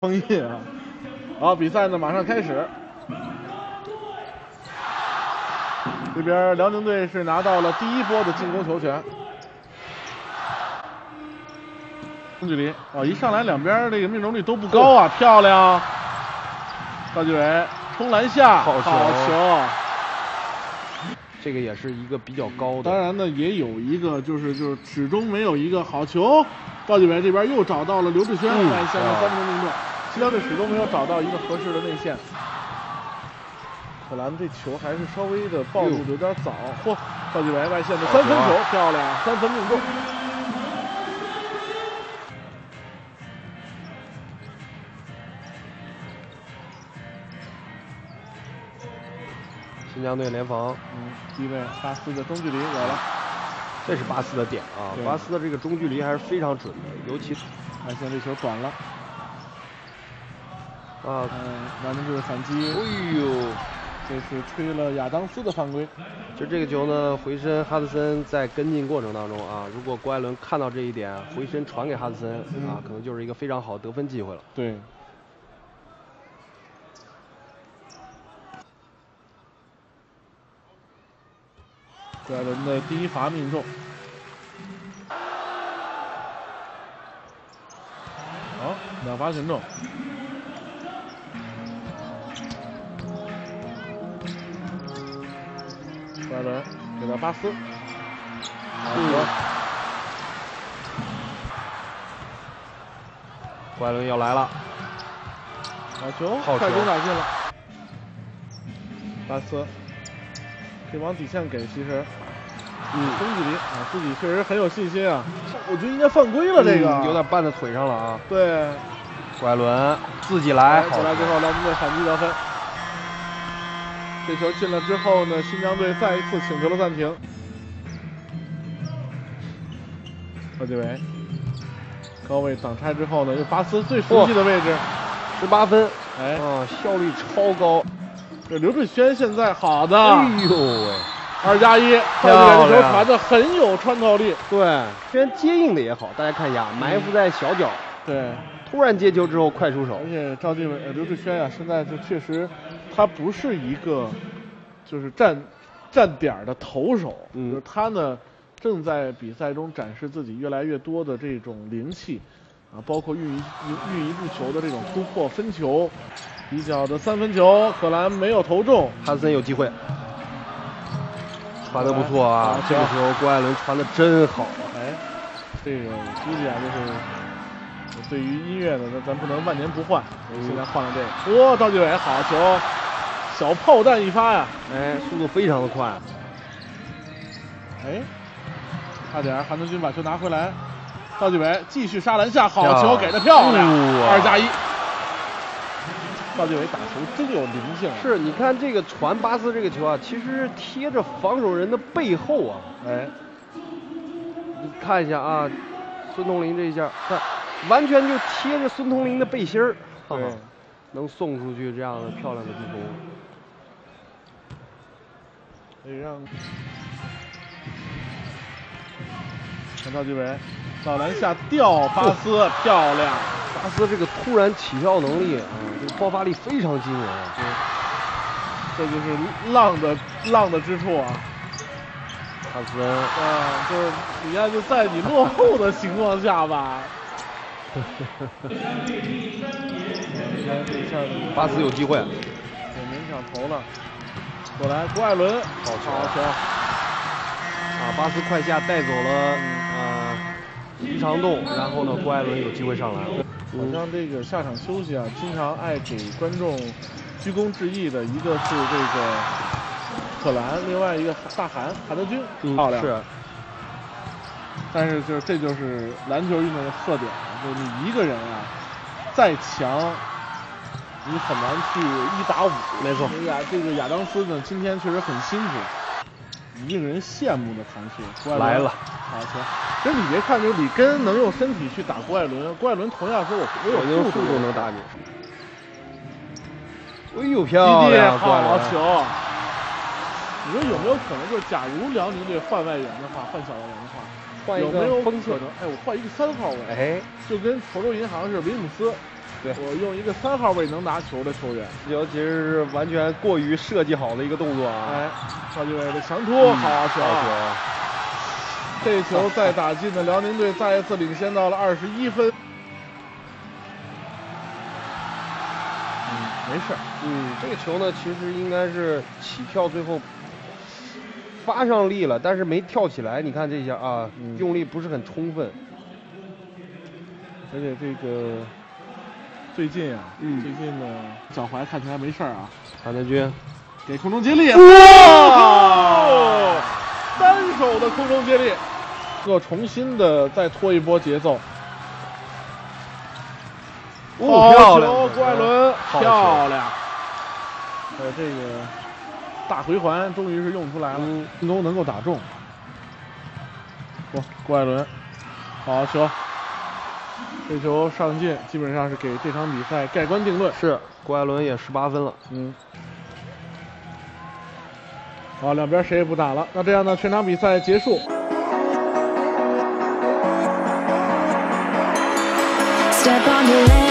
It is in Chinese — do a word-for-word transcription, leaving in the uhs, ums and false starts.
封印啊！好，比赛呢马上开始。这边辽宁队是拿到了第一波的进攻球权。中距离啊，一上来两边这个命中率都不高啊，漂亮！赵继伟冲篮下，好球！好球这个也是一个比较高的。 当然呢，也有一个就是就是始终没有一个好球。赵继伟这边又找到了刘志轩外线的三分命中，西辽队始终没有找到一个合适的内线。可兰这球还是稍微的暴露的有点早。嚯，赵继伟外线的三分球漂亮，三分命中。 新疆队联防， 嗯，第一位巴斯的中距离有了， 这是巴斯的点啊，巴斯的这个中距离还是非常准的，尤其外线这球短了，啊，嗯，辽宁队的反击， 哎呦， 这是吹了亚当斯的犯规。 就这个球呢，回身哈德森在跟进过程当中啊，如果郭艾伦看到这一点，回身传给哈德森、嗯、啊，可能就是一个非常好得分机会了。 对。郭艾伦的第一罚命中，好，两罚全中。郭艾伦给到巴斯，好球！ 郭艾伦要来了， 好球， 好球， 快攻打进了。巴斯可以往底线给，其实。嗯，中距离啊，自己确实很有信心啊。我觉得应该犯规了，这个、 嗯、有点绊在腿上了啊。 对， 郭艾伦自己来， 好来之后，辽宁队反击得分。这球进了之后呢，新疆队再一次请求了暂停。赵继伟高位挡拆之后呢，又巴斯最熟悉的位置， 十八分， 哎， 啊，效率超高。 这刘志轩现在好的， 哎呦喂！ 二加一，赵继伟这球传的很有穿透力。 对，虽然接应的也好，大家看一下，埋伏在小角。 对， 突然接球之后快出手。 而且赵继伟、呃、刘志轩呀、啊，现在就确实，他不是一个就是站站点的投手，嗯，就是他呢正在比赛中展示自己越来越多的这种灵气啊，包括运一运一步球的这种突破分球，底角的三分球，可兰没有投中， 哈德森有机会。传的不错啊，这个时候郭艾伦传的真好。 哎，这个我估计啊，就是对于音乐呢，咱咱不能万年不换，所以现在换了这个。哦，赵继伟好球，小炮弹一发呀！ 哎，速度非常的快。 哎，差点韩德君把球拿回来，赵继伟继续杀篮下，好球给的漂亮，二加一。赵继伟打球真有灵性， 是，你看这个传巴斯这个球啊，其实贴着防守人的背后啊， 哎， 你看一下啊，孙同林这一下，看完全就贴着孙同林的背心儿， 对， 能送出去这样的漂亮的助攻， 可以让看赵继伟到篮下吊巴斯，哦、漂亮。 巴斯这个突然起跳能力啊，这个爆发力非常惊人啊！ 这就是浪的浪的之处啊！ 哈斯恩啊，就是你看，就在你落后的情况下吧， 巴斯有机会， 也勉强投了。过来，郭艾伦， 好球！ 好球！ 啊，巴斯快下带走了呃徐长栋，然后呢，郭艾伦有机会上来了。 好像这个下场休息啊，经常爱给观众鞠躬致意的，一个是这个可兰，另外一个大韩韩德君，漂亮。 是。 但是就是这就是篮球运动的特点，就是你一个人啊，再强，你很难去一打五。 没错。 亚这个亚当斯呢，今天确实很辛苦，令人羡慕的传球。 来了， 好球！其实你别看，就是里根能用身体去打郭艾伦，郭艾伦同样是我我有速度能打你。哎呦，漂亮！ 好球！你说有没有可能，就是假如辽宁队换外援的话，换小外援的话， 换一个有没有可能？哎，我换一个三号位， 哎， 就跟佛州银行似的，维姆斯对， 我用一个三号位能拿球的球员， 这球其实是完全过于设计好的一个动作啊。 哎，赵继伟的强突， 嗯、 好球！ 好球！ 这球再打进的辽宁队再一次领先到了二十一分。嗯，没事。 嗯，这个球呢，其实应该是起跳最后发上力了，但是没跳起来。你看这下啊，嗯、用力不是很充分。 而且这个最近啊， 嗯， 最近呢脚踝看起来没事啊。 韩德君给空中接力，哇！单手的空中接力，又重新的再拖一波节奏。 哦，漂亮！ 郭艾伦，漂亮！呃，这个大回环终于是用出来了，进攻、嗯、能够打中。哇，郭艾伦，好球！这球上进，基本上是给这场比赛盖棺定论。 是，郭艾伦也十八分了。 嗯。好，两边谁也不打了。那这样呢，全场比赛结束。Step on the